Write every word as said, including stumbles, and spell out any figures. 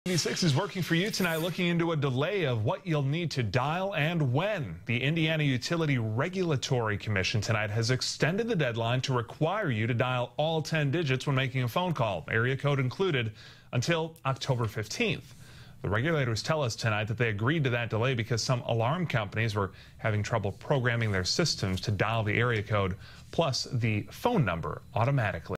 ninety-six is working for you tonight, looking into a delay of what you'll need to dial and when. The Indiana Utility Regulatory Commission tonight has extended the deadline to require you to dial all ten digits when making a phone call, area code included, until October fifteenth. The regulators tell us tonight that they agreed to that delay because some alarm companies were having trouble programming their systems to dial the area code plus the phone number automatically.